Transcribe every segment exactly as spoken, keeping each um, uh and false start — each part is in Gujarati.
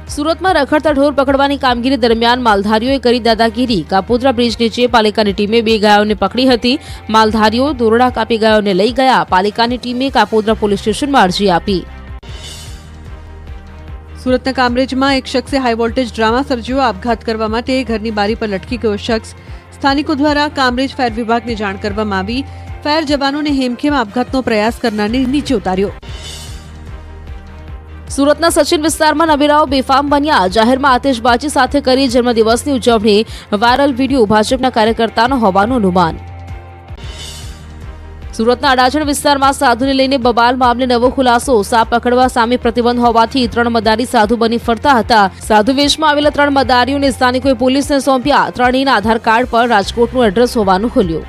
सूरत में रखड़ता ढोर पकड़वानी कामगीरी दरमियान मालधारीओए करी दादागीरी। कापोद्रा ब्रिज नीचे पालिकानी टीमे बे गायोने पकड़ी हती। मालधारीओ दोरड़ा कापी गायोने लई गया। पालिकानी टीमे कापोद्रा पोलीस स्टेशनमां अरजी आपी। सूरतना कामरेजमां एक शख्से हाई वोल्टेज ड्रामा सर्ज्यो। आपघात करवा माटे घरनी बारी पर लटकी गयो शख्स स्थानिको द्वारा कामरेज फायर विभागने जाण करवामां आवी। फायर जवानोने हेमखेम आपघातनो प्रयास करनारने नीचे उतार्यो। सूरतना सचिन विस्तारमां नबीराओ बेफाम बन्या। जाहेरमां आतिशबाजी साथे करी जन्मदिवसनी उजवणी। वायरल वीडियो भाजपना कार्यकर्तानो होवानुं अनुमान। सूरतना अडाजण विस्तारमां साधुने लईने बबाल मामले नवो खुलासो। साप पकड़वा सामे प्रतिबंध होवाथी त्रण मदारी साधु बनी फरता हता। साधु वेशमां आवेला त्रण मदारीओने स्थानिकोए पोलीसने सोंप्या। त्रणेयना आधार कार्ड पर राजकोटनुं एड्रेस होवानुं खुल्युं।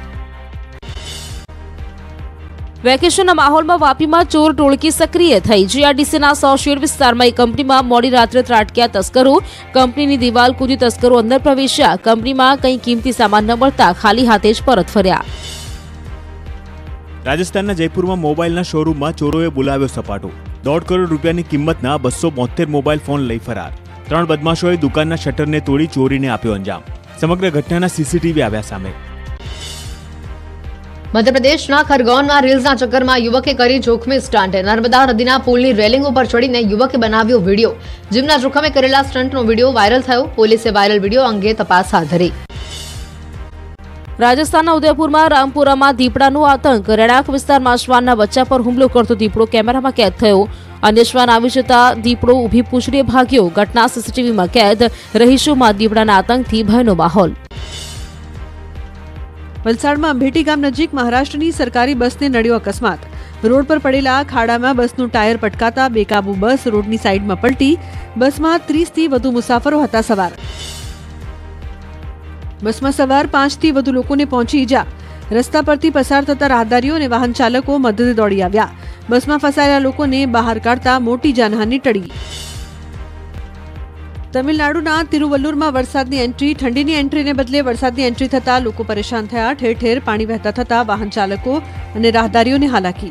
वेकेशनना माहोलमां वापीमां चोर टोळकी सक्रिय थई। जीआरडीसीना सौशेर विस्तारमां एक कंपनीमां मोडी रात्रे ત્રાટક્યા तस्करो। कंपनीनी दिवाल कूदी तस्करो अंदर प्रवेश्या। कंपनीमां कंई कीमती सामान न मळता खाली हाथे ज परत फर्या। राजस्थानना जयपुरमां मोबाइलना शोरूममां चोरोए बोलाव्यो सपाटो। दौड़ करोड़ रूपियानी किंमतना बस्सो बोतेर मोबाइल फोन लई फरार। त्रण बदमाशोए दुकानना शटरने तोड़ी चोरीने आप्यो अंजाम। समग्र घटनाना सीसीटीवी આવ્યા સામે। मध्यप्रदेशना खरगोनमा રીલ્સના ચક્કરમાં યુવકે કરી જોખમી સ્ટન્ટ। નર્મદા નદીના પુલની રેલિંગ ઉપર ચડીને યુવકે બનાવ્યો વિડિયો। જીવના જોખમે કરેલા સ્ટન્ટનો વિડિયો વાયરલ થયો। પોલીસે વાયરલ વિડિયો અંગે તપાસ હાથ ધરી। राजस्थानना उदयपुरमां रामपुरामां દીપડાનો આતંક। રેણાક વિસ્તારમાં શ્વાનના બચ્ચા પર હુમલો કરતો દીપડો કેમેરામાં કેદ થયો। અન્ય શ્વાન આવી જતા દીપડો ઊભી પૂંછડીએ ભાગ્યો। ઘટના સીસીટીવીમાં કેદ। રહીશોમાં દીપડાના આતંકથી ભયનો માહોલ। વલસાડમાં અંભેટી ગામ નજીક મહારાષ્ટ્રની સરકારી બસને નડ્યો અકસ્માત। રોડ પર પડેલા ખાડામાં બસનું ટાયર પટકાતા બેકાબુ બસ રોડની સાઈડમાં પલટી। બસમાં ત્રીસ થી વધુ મુસાફરો હતા સવાર। બસમાં સવાર પાંચ થી વધુ લોકોને પહોંચી ઈજા। રસ્તા પરથી પસાર થતા રાહદારીઓ અને વાહન ચાલકો મદદે દોડી આવ્યા। બસમાં ફસાયેલા લોકોને બહાર કાઢતા મોટી જાનહાનિ ટળી। तमिलनाडुना तिरुवल्लुरमा वरसादनी एंट्री। ठंडीनी एंट्रीने बदले वरसादनी एंट्री थता लोको परेशान थया। ठेर ठेर पाणी वहेता थता वाहन चालको अने राहदारीओने हालाकी।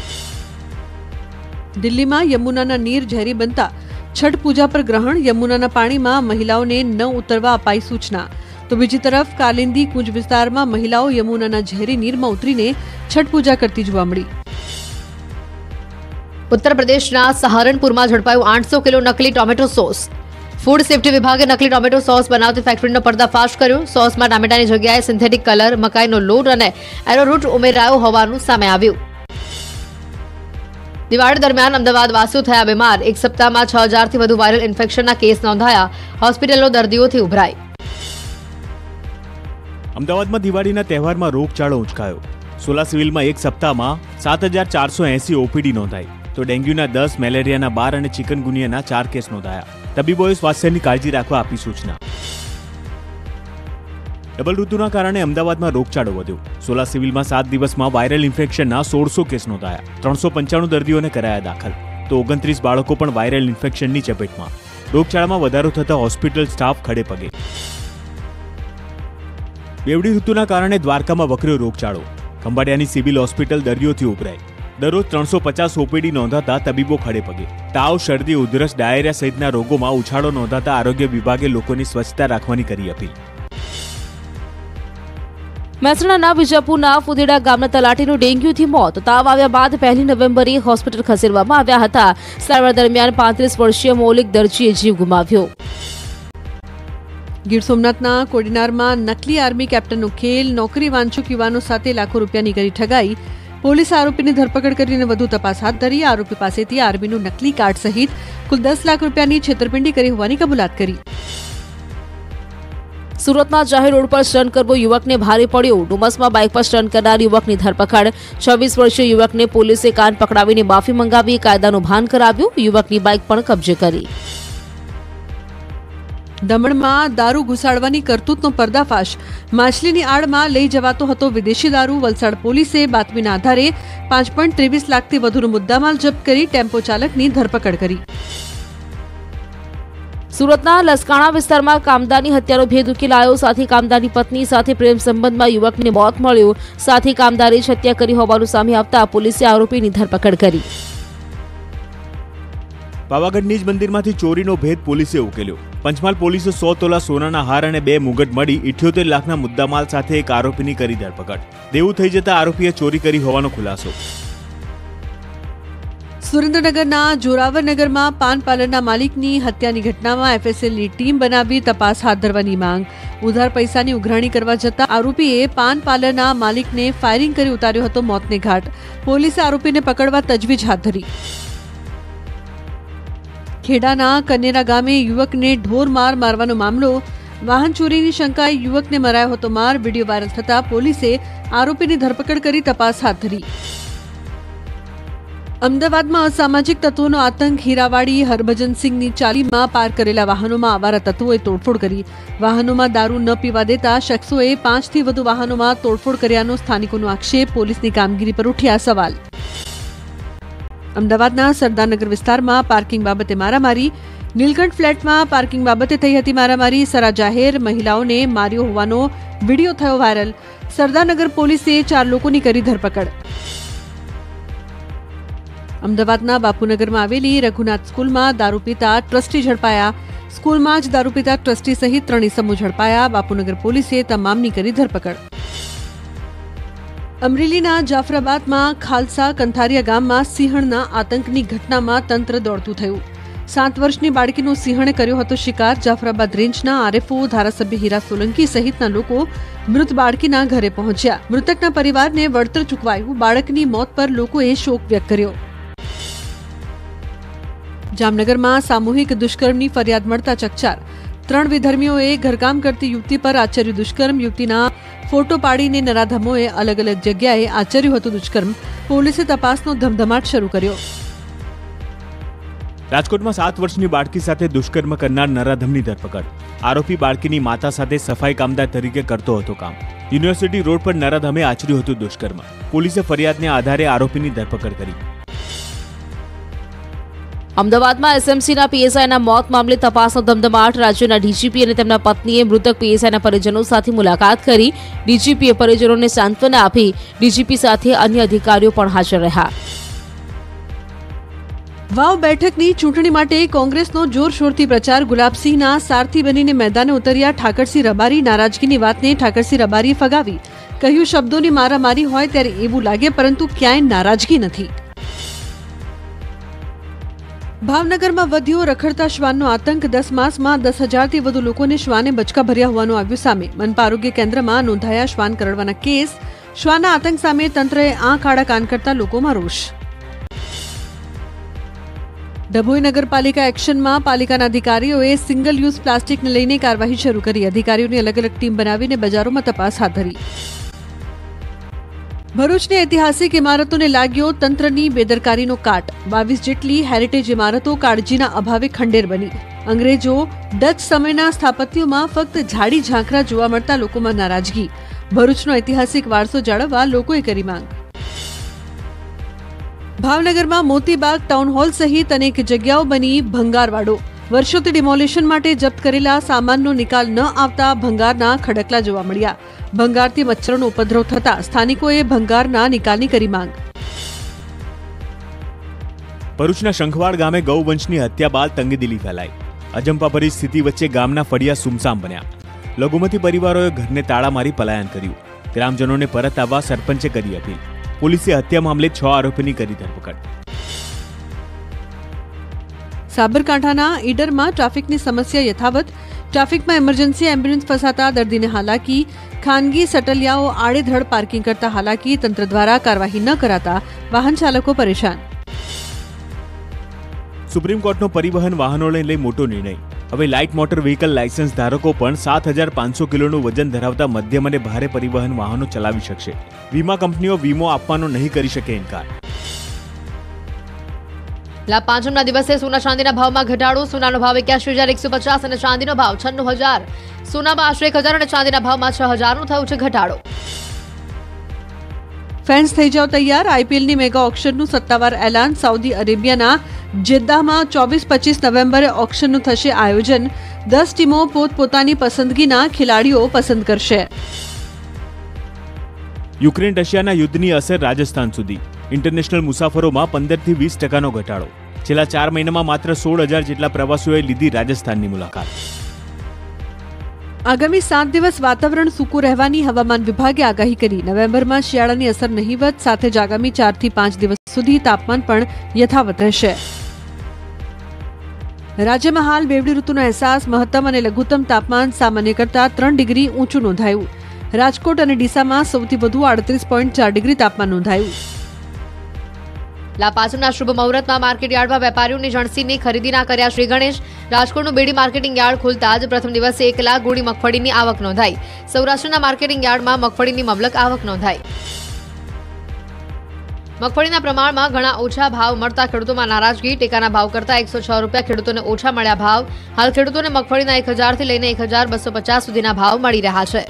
दिल्हीमां यमुनाना नीर झेरी बनता छठ पूजा पर ग्रहण। यमुनाना पाणीमां महिलाओने न उतरवा अपाई सूचना। तो बीजी तरफ कालिंदी कूंज विस्तारमां महिलाओ यमुनाना झेरी नीरमां उतरीने छठ पूजा करती जोवा मळी। उत्तर प्रदेशना सहारनपुरमां झड़पायो आठ सौ किलो नकली टोमेटो सॉस। फूड सेफ्टी विभागे नकली टोमेटो सॉस बनावती फैक्टरीनो पर्दाफाश कर्यो। सॉसमां टामेटानी जग्याए सिंथेटिक कलर, मकाईनो लोट अने एरोरूट उमेरायो होवानुं सामे आव्युं। दिवाળી दरमियान अमदावादवासीओ थया बीमार। एक सप्ताहमां छह हजार थी वधु वायरल इन्फेक्शनना केस नोंधाया। होस्पिटलो दर्दीओथी उभराई। अमदावादमां दिवाळीना तहेवारमां रोगचाळो उंचकायो। सोला सिविलमां एक सप्ताहमां सात हजार चार सौ एसी ओपीडी नोंधाई। तो डेंग्यूना दस, मेलेरियाना बार अने चिकनगुनियाना चार केस नोंधाया। तबीबोए स्वास्थ्यनी काळजी राखवा आपी सूचना। डबल ऋतुना कारणे अमदावादमां रोगचाळो वध्यो। सोला सिविलमां सात दिवसमां वायरल इन्फेक्शनना सोळसो केस नोंधाया। त्रणसो पंचाणु दर्दीओने कराया दाखल। तो ओगणत्रीस बाळको पण वायरल इन्फेक्शननी चपेटमां। रोगचाळामां વધારો થતા હોસ્પિટલ સ્ટાફ ખડે પગે। બેવડી ઋતુના કારણે દ્વારકામાં વકર્યો રોગચાળો। ખંભાળિયાની સિવિલ હોસ્પિટલ દર્દીઓથી ઉભરાઈ। दररोज ત્રણસો પચાસ ઓપીડી નોંધાતા તબીબો ખડે પગે। તાવ, શરદી, ઉધરસ, ડાયરિયા સહિતના રોગોમાં ઉછાળો નોંધાતા આરોગ્ય વિભાગે લોકોની સ્વચ્છતા રાખવાની કરી અપીલ। મહેસાણાના વિજાપુરના ફુદેડા ગામના તલાટીનું ડેન્ગ્યુથી મોત। તાવ આવ્યા બાદ પહેલી નવેમ્બરે હોસ્પિટલ ખસેડવામાં આવ્યા હતા। સારવાર દરમિયાન પાંત્રીસ વર્ષીય મૌલિક દરજીએ જીવ ગુમાવ્યો। ગીર સોમનાથના કોડીનારમાં નકલી આર્મી કેપ્ટનનો ખેલ। નોકરી વાંચુક યુવાનો સાથે લાખો રૂપિયાની કરી ઠગાઈ। પોલીસે આરોપીની ધરપકડ કરીને વધુ તપાસ હાથ ધરી। આરોપી પાસેથી આર્મીનું નકલી કાર્ડ સહિત કુલ દસ લાખ રૂપિયાની છેતરપિંડી કરી હોવાની કબૂલાત કરી। सूरतમાં જાહેર રોડ પર સ્ટન્ટ કરવો યુવકને ભારે પડ્યો। ડુમસમાં બાઇક પર સ્ટન્ટ કરનાર યુવકની ધરપકડ। છવ્વીસ વર્ષીય યુવકને પોલીસે કાન પકડાવીને માફી મંગાવી કાયદાનું ભાન કરાવ્યું। યુવકની બાઇક પણ કબજે કરી। દમણમાં દારૂ ઘુસાડવાની કરતૂતનો પર્દાફાશ। માછલીની આડમાં લઈ જવાતો હતો વિદેશી દારૂ। વલસાડ પોલીસે બાતમીના આધારે પાંચ પોઈન્ટ ત્રેવીસ લાખથી વધુનો મુદ્દામાલ જપ્ત કરી ટેમ્પો ચાલકની ધરપકડ કરી। सूरतना लसकाणा विस्तारमां कामदानी हत्यानो भेद उकेलायो। साथी कामदानी पत्नी साथे प्रेम संबंधमां युवकने मौत मळ्युं। साथी कामदारे ज हत्या करी होवानुं सामे आवता पोलीसे आरोपीनी धरपकड करी। પાવાગઢ નિજ મંદિરમાંથી ચોરીનો ભેદ પોલીસે ઉકેલ્યો. પંચમહાલ પોલીસે સો તોલા સોનાના હાર અને બે મુગટ મળી ઇઠ્યોતેર લાખના મુદ્દામાલ સાથે એક આરોપીની કરી ધરપકડ. દેવું થઈ જતા આરોપીએ ચોરી કરી હોવાનો ખુલાસો. સુરેન્દ્રનગરના જોરાવરનગરમાં પાન પાર્લરના માલિકની હત્યાની ઘટનામાં એફએસએલની ટીમ બનાવી તપાસ હાથ ધરવાની માંગ. ઉધાર પૈસાની ઉઘરાણી કરવા જતા આરોપીએ પાન પાર્લરના માલિકને ફાયરિંગ કરી ઉતાર્યો હતો મોતને ઘાટ. પોલીસે આરોપીને પકડવા તજવીજ હાથ ધરી. ખેડાના કનેરા ગામે યુવકને ઢોર માર મારવાનો મામલો. વાહન ચોરીની શંકાએ યુવકને મરાયો હતો માર. વિડીયો વાયરલ થતા પોલીસે આરોપીની ધરપકડ કરી તપાસ હાથ ધરી. અમદાવાદમાં અસામાજિક તત્વોનો આતંક. હીરાવાડી હરભજનસિંહની ચાલીમાં પાર્ક કરેલા વાહનોમાં આવારા તત્વોએ તોડફોડ કરી. વાહનોમાં દારૂ ન પીવા દેતા શખ્સોએ પાંચથી વધુ વાહનોમાં તોડફોડ કર્યાનો સ્થાનિકોનો આક્ષેપ. પોલીસની કામગીરી પર ઉઠ્યા સવાલ. અમદાવાદના સરદારનગર વિસ્તારમાં પાર્કિંગ બાબતે મારામારી. નીલકંઠ ફ્લેટમાં પાર્કિંગ બાબતે થઈ હતી મારામારી. સરા જાહેર મહિલાઓને માર્યો હોવાનો વિડીયો થયો વાયરલ. સરદારનગર પોલીસે ચાર લોકોની કરી ધરપકડ. અમદાવાદના બાપુનગરમાં આવેલી રઘુનાથ સ્કૂલમાં દારૂ પીતા ટ્રસ્ટી ઝડપાયા. સ્કૂલમાં જ દારૂ પીતા ટ્રસ્ટી સહિત ત્રણ ઇસમો ઝડપાયા. બાપુનગર પોલીસે તમામની કરી ધરપકડ. અમરેલીના જાફરાબાદમાં ખાલસા કંથારિયા ગામમાં સિંહણના આતંકની ઘટનામાં તંત્ર દોડતું થયું. સાત વર્ષની બાળકીનો સિંહણે કર્યો હતો શિકાર. જાફરાબાદ રેન્જના આરએફઓ ધારાસભ્ય હીરા સોલંકી સહિતના લોકો મૃત બાળકીના ઘરે પહોંચ્યા. મૃતકના પરિવારને વળતર ચૂકવાયું. બાળકની મોત પર લોકોએ શોક વ્યક્ત કર્યો. જામનગરમાં સામૂહિક દુષ્કર્મની ફરિયાદ મળતા ચકચાર. ત્રણ વિધર્મીઓએ ઘરકામ કરતી યુવતી પર આચર્યું દુષ્કર્મ. યુવતીના ફોટો પાડીને નરાધમોએ અલગ અલગ જગ્યાએ આચર્યું હતું દુષ્કર્મ. પોલીસે તપાસનો ધમધમાટ શરૂ કર્યો. રાજકોટમાં સાત વર્ષની બાળકી સાથે દુષ્કર્મ કરનાર નરાધમની ધરપકડ. આરોપી બાળકીની માતા સાથે સફાઈ કામદાર તરીકે કરતો હતો કામ. યુનિવર્સિટી રોડ પર નરાધમે આચર્યું હતું દુષ્કર્મ. પોલીસે ફરિયાદને આધારે આરોપીની ધરપકડ કરી. અમદાવાદમાં એસએમસીના પીએસઆઈના મોત મામલે તપાસનો ધમધમાટ. રાજ્યના ડીજીપી અને તેમના પત્નીએ મૃતક પીએસઆઈના પરિજનો સાથે મુલાકાત કરી. ડીજીપીએ પરિજનોને સાંત્વના આપી. ડીજીપી સાથે અન્ય અધિકારીઓ પણ હાજર રહ્યા. વાવ બેઠકની ચૂંટણી માટે કોંગ્રેસનો જોરશોરથી પ્રચાર. ગુલાબસિંહના સારથી બનીને મેદાને ઉતર્યા ઠાકરસિંહ રબારી. નારાજગીની વાતને ઠાકરસિંહ રબારીએ ફગાવી. કહ્યું, શબ્દોની મારામારી હોય ત્યારે એવું લાગે, પરંતુ ક્યાંય નારાજગી નથી. ભાવનગરમાં વધ્યો રખડતા શ્વાનનો આતંક. દસ માસમાં દસ હજારથી વધુ લોકોને શ્વાને બચકા ભર્યા હોવાનું આવ્યું સામે. મનપા આરોગ્ય કેન્દ્રમાં નોંધાયા શ્વાન કરડવાના કેસ. શ્વાનના આતંક સામે તંત્રએ આંખ આડા કાન કરતા લોકોમાં રોષ. ડભોઈ નગરપાલિકા એક્શનમાં. પાલિકાના અધિકારીઓએ સિંગલ યુઝ પ્લાસ્ટિકને લઈને કાર્યવાહી શરૂ કરી. અધિકારીઓની અલગ અલગ ટીમ બનાવીને બજારોમાં તપાસ હાથ ધરી. ભરૂચની ઐતિહાસિક ઇમારતોને લાગ્યો તંત્રની બેદરકારીનો કાટ. બાવીસ જેટલી હેરિટેજ ઇમારતો કાળજીના અભાવે ખંડેર બની. અંગ્રેજો ડચ સમયના સ્થાપત્યોમાં ફક્ત ઝાડી ઝાંખરા જોવા મળતા લોકોમાં નારાજગી. ભરૂચનો ઐતિહાસિક વારસો જાળવવા લોકોએ કરી માંગ. ભાવનગરમાં મોતીબાગ ટાઉન હોલ સહિત અનેક જગ્યાઓ બની ભંગારવાડો. વર્ષોથી ડિમોલિશન માટે જપ્ત કરેલા સામાનનો નિકાલ ન આવતા ભંગારના ખડકલા જોવા મળ્યા. ભંગારથી મચ્છરોનો ઉપદ્રવ થતા સ્થાનિકોએ ભંગારના નિકાલની કરી માંગ. ભરૂચના શંખવાડ ગામે ગૌવંશની હત્યા બાદ તંગદિલી ફેલાઈ. અજંપાભરી સ્થિતિ વચ્ચે ગામના ફળિયા સુમસામ બન્યા. લઘુમતી પરિવારોએ ઘરને તાળા મારી પલાયન કર્યું. ગ્રામજનોને પરત આવવા સરપંચે કરી અપીલ. પોલીસે હત્યા મામલે છ આરોપીની કરી ધરપકડ. સાબરકાંઠાના ઈડરમાં ટ્રાફિકની સમસ્યા યથાવત. ટ્રાફિકમાં ઇમરજન્સી એમ્બ્યુલન્સ ફસાતા દર્દીને હાલાકી. ખાનગી સટલિયાઓ આડેધડ પાર્કિંગ કરતા હાલાકી. તંત્ર દ્વારા કાર્યવાહી ન કરાતા વાહન ચાલકો પરેશાન. સુપ્રીમ કોર્ટનો પરિવહન વાહનોને લઈ મોટો નિર્ણય. હવે લાઇટ મોટર વ્હીકલ લાયસન્સ ધારકો પણ સાત હજાર પાંચસો કિલોનું વજન ધરાવતા મધ્યમ અને ભારે પરિવહન વાહનો ચલાવી શકશે. વીમા કંપનીઓ વીમો આપવાનો નહીં કરી શકે ઇનકાર. લાભ પાંચમના દિવસે સોના ચાંદીના ભાવમાં ઘટાડો. સોનાનો ભાવ એક્યાસી હજાર એકસો પચાસ અને ચાંદીનો ભાવ છન્નું હજાર. સોનામાં આશરે એક હજાર અને ચાંદીના ભાવમાં છ હજારનો થયો છે ઘટાડો. ફેન્સ થઈ જાવ તૈયાર. આઈપીએલની મેગા ઓક્શનનું સત્તાવાર એલાન. સાઉદી અરેબિયાના જેદ્દાહમાં ચોવીસ પચીસ નવેમ્બરે ઓક્શનનું થશે આયોજન. દસ ટીમો પોતપોતાની પસંદગીના ખેલાડીઓ પસંદ કરશે. યુક્રેન રશિયાના યુદ્ધની અસર રાજસ્થાન સુધી. ઇન્ટરનેશનલ મુસાફરોમાં પંદર થી વીસ ટકાનો ઘટાડો. છેલ્લા ચાર મહિનામાં માત્ર સોળ હજાર જેટલા પ્રવાસીઓએ લીધી રાજસ્થાનની મુલાકાત. આગામી સાત દિવસ વાતાવરણ સૂકું રહેવાની હવામાન વિભાગે આગાહી કરી. નવેમ્બરમાં શિયાળાની અસર નહીવત, સાથે જ આગામી ચાર થી પાંચ દિવસ સુધી તાપમાન પણ યથાવત રહેશે. રાજ્યમાં હાલ બેવડી ઋતુનો અહેસાસ. મહત્તમ અને લઘુત્તમ તાપમાન સામાન્ય કરતાં ત્રણ ડિગ્રી ઊંચું નોંધાયું. રાજકોટ અને ડીસામાં સૌથી વધુ આડત્રીસ પોઈન્ટ ચાર ડિગ્રી તાપમાન નોંધાયું. લાપાસુના શુભ મુહૂર્તમાં માર્કેટ યાર્ડમાં વેપારીઓની જણસીની ખરીદીના કર્યા શ્રી ગણેશ. રાજકોટનું બેડી માર્કેટિંગ યાર્ડ ખુલતા જ પ્રથમ દિવસે એક લાખ ગુણી મગફળીની આવક નોંધાઈ. સૌરાષ્ટ્રના માર્કેટિંગ યાર્ડમાં મગફળીની મબલક આવક નોંધાઈ. મગફળીના પ્રમાણમાં ઘણા ઓછા ભાવ મળતા ખેડૂતોમાં નારાજગી. ટેકાના ભાવ કરતા એકસો છ રૂપિયા ખેડૂતોને ઓછા મળ્યા ભાવ. હાલ ખેડૂતોને મગફળીના એક હજારથી લઈને એક હજાર બસો પચાસ સુધીના ભાવ મળી રહ્યા છે.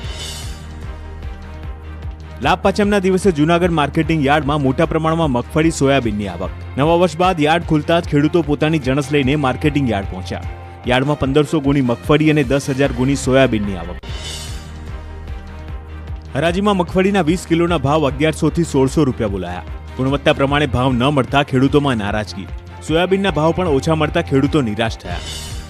લાભ પાંચમના દિવસે જૂનાગઢ માર્કેટિંગ યાર્ડમાં મોટા પ્રમાણમાં મગફળી સોયાબીનની આવક. નવા વર્ષ બાદ યાર્ડ ખુલતા જ ખેડૂતો પોતાની જણસ લઈને માર્કેટિંગ યાર્ડ પહોંચ્યા. યાર્ડમાં પંદરસો ગુણી મગફળી અને દસ હજાર ગુણી સોયાબીનની આવક. હરાજીમાં મગફળીના વીસ કિલોના ભાવ અગિયારસો થી સોળસો રૂપિયા બોલાયા. ગુણવત્તા પ્રમાણે ભાવ ન મળતા ખેડૂતોમાં નારાજગી. સોયાબીનના ભાવ પણ ઓછા મળતા ખેડૂતો નિરાશ થયા.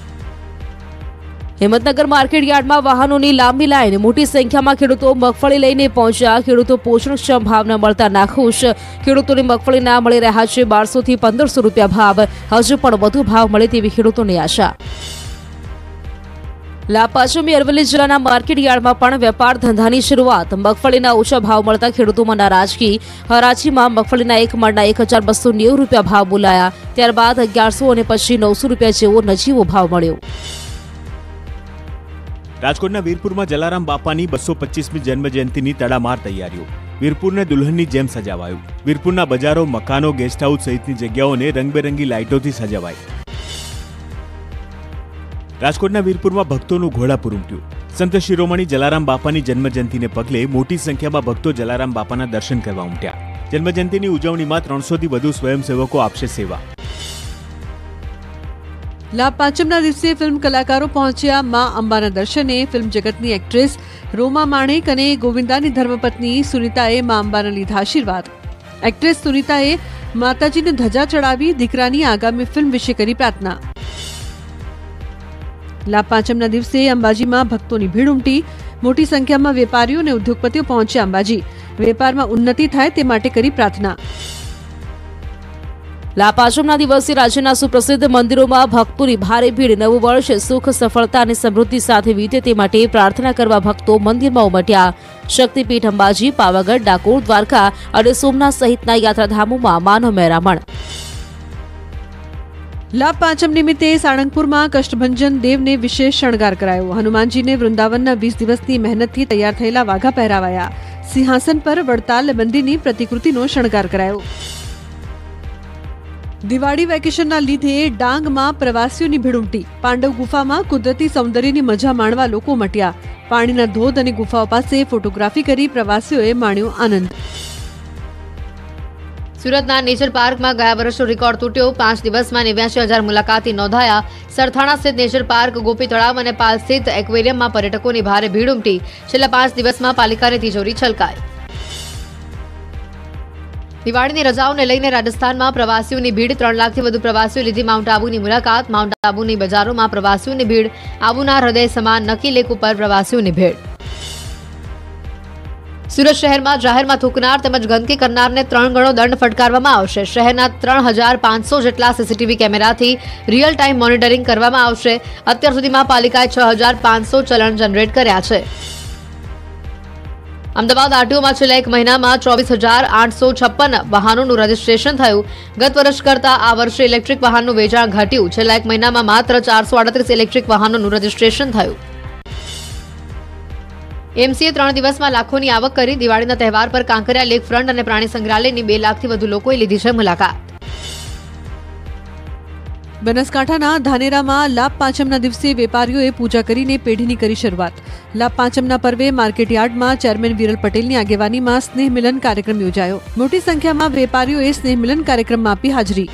હિંમતનગર માર્કેટ યાર્ડમાં વાહનોની લાંબી લાઈન. મોટી સંખ્યામાં ખેડૂતો મગફળી લઈને પહોંચ્યા. ખેડૂતો પોષણક્ષમ ભાવ ન મળતા નાખુશ. ખેડૂતોને મગફળી ના મળી રહ્યા છે બારસો થી પંદરસો રૂપિયા ભાવ. હજુ પણ વધુ ભાવ મળે તેવી ખેડૂતોની આશા. લાપાચમી અરવલ્લી જિલ્લાના માર્કેટ યાર્ડમાં પણ વેપાર ધંધાની શરૂઆત. મગફળીના ઓછા ભાવ મળતા ખેડૂતોમાં નારાજગી. હરાજીમાં મગફળીના એક મણના એક હજાર બસો નેવું રૂપિયા ભાવ બોલાયા. ત્યારબાદ અગિયારસો અને પછી નવસો રૂપિયા જેવો નજીવો ભાવ મળ્યો. રાજકોટના વીરપુરમાં જલારામ બાપાની બસો પચીસમી જન્મજયંતિની તડામાર તૈયારીઓ. વીરપુરને દુલ્હનની જેમ સજાવાયું. વીરપુરના બજારો, મકાનો, ગેસ્ટ હાઉસ સહિતની જગ્યાઓને રંગબેરંગી લાઇટોથી સજાવાઈ. રાજકોટના વીરપુરમાં ભક્તોનું ઘોડાપુર ઉમટ્યું. સંત શિરોમણી જલારામ બાપાની જન્મજયંતિને પગલે મોટી સંખ્યામાં ભક્તો જલારામ બાપાના દર્શન કરવા ઉમટ્યા. જન્મજયંતિની ઉજવણીમાં ત્રણસોથી વધુ સ્વયંસેવકો આપશે સેવા. લાભ પાંચમના દિવસે ફિલ્મ કલાકારો પહોંચ્યા મા અંબાના દર્શને. ફિલ્મ જગતની એક્ટ્રેસ રોમા માણેક અને ગોવિંદાની ધર્મપત્ની સુનીતાએ મા અંબાના લીધા આશીર્વાદ. એક્ટ્રેસ સુનીતાએ માતાજીને ધજા ચડાવી. દીકરાની આગામી ફિલ્મ વિશે કરી પ્રાર્થના. લાભ પાંચમના દિવસે અંબાજીમાં ભક્તોની ભીડ ઉમટી. મોટી સંખ્યામાં વેપારીઓ અને ઉદ્યોગપતિઓ પહોંચ્યા અંબાજી. વેપારમાં ઉન્નતિ થાય તે માટે કરી પ્રાર્થના. લાપાચમના દિવસે રાજ્યના સુપ્રસિદ્ધ મંદિરોમાં ભક્તોની ભારે ભીડ. નવું વર્ષ સુખ, સફળતા અને સમૃદ્ધિ સાથે વીતે તે માટે પ્રાર્થના કરવા ભક્તો મંદિરમાં ઉમટ્યા. શક્તિપીઠ અંબાજી, પાવાગઢ, ડાકોર, દ્વારકા અને સોમનાથ સહિતના યાત્રાધામોમાં માનવ મહેરામણ. લાભ પાંચમ નિમિત્તે સાળંગપુરમાં કષ્ટભંજન દેવને વિશેષ શણગાર કરાયો. હનુમાનજીને વૃંદાવનના વીસ દિવસની મહેનતથી તૈયાર થયેલા વાઘા પહેરાવાયા. સિંહાસન પર વડતાલ બંદીની પ્રતિકૃતિનો શણગાર કરાયો. દિવાળી વેકેશનના લીધે ડાંગમાં પ્રવાસીઓની ભીડ ઉમટી. પાંડવ ગુફામાં કુદરતી સૌંદર્યની મજા માણવા લોકો ઉમટ્યા. પાણીના ધોધ અને ગુફાઓ પાસે ફોટોગ્રાફી કરી પ્રવાસીઓએ માણ્યો આનંદ. સુરતના નેચર પાર્કમાં ગયા વર્ષનો રેકોર્ડ તૂટ્યો. પાંચ દિવસમાં નેવ્યાસી હજાર મુલાકાતી નોંધાયા. સરથાણા સ્થિત નેચર પાર્ક, ગોપી તળાવ અને પાલ સ્થિત એક્વેરિયમમાં પર્યટકોની ભારે ભીડ ઉમટી. છેલ્લા પાંચ દિવસમાં પાલિકાની તિજોરી છલકાઈ. દિવાળીની રજાઓને લઈને રાજસ્થાનમાં પ્રવાસીઓની ભીડ. ત્રણ લાખથી વધુ પ્રવાસીઓ લીધી માઉન્ટ આબુની મુલાકાત. માઉન્ટ આબુની બજારોમાં પ્રવાસીઓની ભીડ. આબુના હૃદય સમાન નકી લેક ઉપર પ્રવાસીઓની ભીડ. સુરત શહેરમાં જાહેરમાં થૂકનાર તેમજ ગંદકી કરનારને ત્રણ ગણો દંડ ફટકારવામાં આવશે. શહેરના ત્રણ હજાર પાંચસો જેટલા સીસીટીવી કેમેરાથી રિયલ ટાઈમ મોનિટરિંગ કરવામાં આવશે. અત્યાર સુધીમાં પાલિકાએ છ હજાર પાંચસો ચલણ જનરેટ કર્યા છે. અમદાવાદ આરટીઓમાં છેલ્લા એક મહિનામાં ચોવીસ હજાર આઠસો છપ્પન વાહનોનું રજીસ્ટ્રેશન થયું. ગત વર્ષ કરતા આ વર્ષે ઇલેક્ટ્રિક વાહનનું વેચાણ ઘટ્યું. છેલ્લા એક મહિનામાં માત્ર ચારસો આડત્રીસ ઇલેક્ટ્રિક વાહનોનું રજીસ્ટ્રેશન થયું. એમસીએ ત્રણ દિવસમાં લાખોની આવક કરી. દિવાળીના તહેવાર પર કાંકરિયા લેક ફ્રન્ટ અને પ્રાણી સંગ્રહાલયની બે લાખથી વધુ લોકોએ લીધી છે મુલાકાત. બનાસકાંઠાના ધાનેરામાં લાભ પાંચમના દિવસે વેપારીઓએ પૂજા કરીને પેઢીની કરી શરૂઆત. લાભ પાંચમના પર્વે માર્કેટ યાર્ડમાં ચેરમેન વિરલ પટેલની આગેવાનીમાં સ્નેહ મિલન કાર્યક્રમ યોજાયો. મોટી સંખ્યામાં વેપારીઓએ સ્નેહ મિલન કાર્યક્રમમાં આપી હાજરી.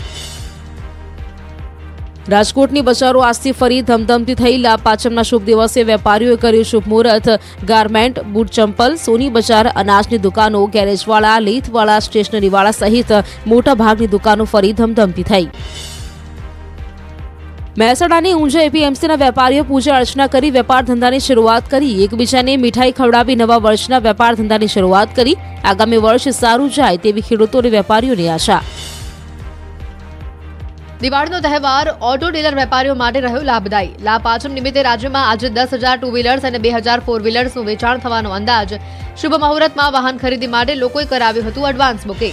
રાજકોટની બજારો આજથી ફરી ધમધમતી થઈ. લાભ પાંચમના શુભ દિવસે વેપારીઓએ કર્યું શુભ મુહૂર્ત. ગાર્મેન્ટ, બૂટ, ચંપલ, સોની બજાર, અનાજની દુકાનો, ગેરેજવાળા, લેથવાળા, સ્ટેશનરીવાળા સહિત મોટા ભાગની દુકાનો ફરી ધમધમતી થઈ. મહેસાણાની ઊંઝા એપીએમસીના વેપારીઓ પૂજા અર્ચના કરી વેપાર ધંધાની શરૂઆત કરી એકબીજાને મીઠાઈ ખવડાવી નવા વર્ષના વેપાર ધંધાની શરૂઆત કરી આગામી વર્ષ સારું જાય તેવી ખેડૂતો અને વેપારીઓની આશા। દિવાળીનો તહેવાર ઓટો ડીલર વેપારીઓ માટે રહ્યો લાભદાયી। લાભ પાંચમ નિમિત્તે રાજ્યમાં આજે દસ હજાર ટુ વ્હીલર્સ અને બે હજાર ફોર વ્હીલર્સનું વેચાણ થવાનો અંદાજ। શુભ મુહૂર્તમાં વાહન ખરીદી માટે લોકોએ કરાવ્યું હતું એડવાન્સ બુકિંગ।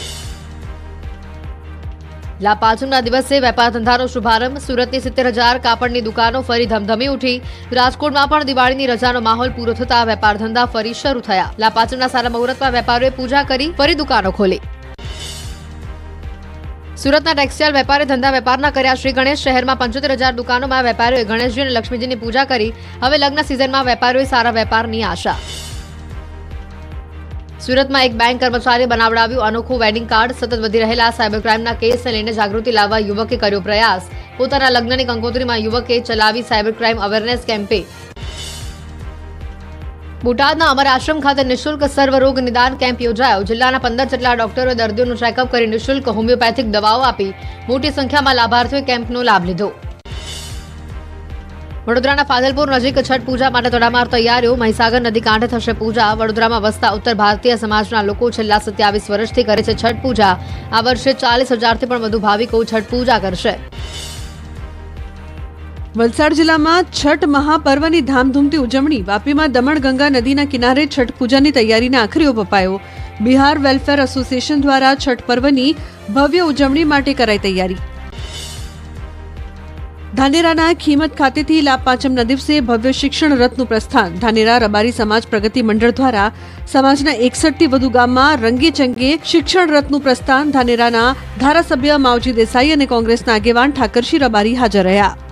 લાભ પાંચમના દિવસે વેપાર ધંધાનો શુભારંભ। સુરતની સિત્તેર હજાર કાપડની દુકાનો ફરી ધમધમી ઉઠી। રાજકોટમાં પણ દિવાળીની રજાનો માહોલ પૂરો થતા વેપાર ધંધા ફરી શરૂ થયા। લાભ પાંચમના સારા મુહૂર્તમાં વેપારીઓએ પૂજા કરી ફરી દુકાનો ખોલી। સુરતના ટેક્સટાઇલ વેપારી ધંધા વેપારના કર્યા શ્રી ગણેશ। શહેરમાં પંચોતેર હજાર દુકાનોમાં વેપારીઓએ ગણેશજી અને લક્ષ્મીજીની પૂજા કરી। હવે લગ્ન સિઝનમાં વેપારીઓએ સારા વેપારની આશા। સુરતમાં એક બેંક કર્મચારીએ બનાવડાવ્યું અનોખું વેડિંગ કાર્ડ। સતત વધી રહેલા સાયબર ક્રાઇમના કેસને લઈને જાગૃતિ લાવવા યુવકે કર્યો પ્રયાસ। પોતાના લગ્નની કંકોત્રીમાં યુવકે ચલાવી સાયબર ક્રાઇમ અવેરનેસ કેમ્પેન। બોટાદના અમર આશ્રમ ખાતે નિઃશુલ્ક સર્વરોગ નિદાન કેમ્પ યોજાયો। જિલ્લાના પંદર જેટલા ડોક્ટરોએ દર્દીઓનું ચેકઅપ કરી નિઃશુલ્ક હોમિયોપેથિક દવાઓ આપી। મોટી સંખ્યામાં લાભાર્થીઓએ કેમ્પનો લાભ લીધો। વડોદરાના ફાજલપુર નજીક છઠ પૂજા માટે તડામાર તૈયારીઓ। મહીસાગર નદી કાંઠે થશે પૂજા। વડોદરામાં વસતા ઉત્તર ભારતીય સમાજના લોકો છેલ્લા સત્યાવીસ વર્ષથી કરે છે છઠ પૂજા। આ વર્ષે ચાલીસ હજારથી પણ વધુ ભાવિકો છઠ પૂજા કરશે। વલસાડ જિલ્લામાં છઠ મહાપર્વની ધામધૂમથી ઉજવણી। વાપીમાં દમણગંગા નદીના કિનારે છઠ પૂજાની તૈયારીને આખરી ઓપ અપાયો। બિહાર વેલફેર એસોસિએશન દ્વારા છઠ પર્વની ભવ્ય ઉજવણી માટે કરાઈ તૈયારી। ધાનેરાના ખીમત ખાતેથી લાભ પાંચમના દિવસે ભવ્ય શિક્ષણ રથનું પ્રસ્થાન। ધાનેરા રબારી સમાજ પ્રગતિ મંડળ દ્વારા સમાજના એકસઠથી વધુ ગામમાં રંગે ચંગે શિક્ષણ રથનું પ્રસ્થાન। ધાનેરાના ધારાસભ્ય માવજી દેસાઈ અને કોંગ્રેસના આગેવાન ઠાકરસિંહ રબારી હાજર રહ્યા।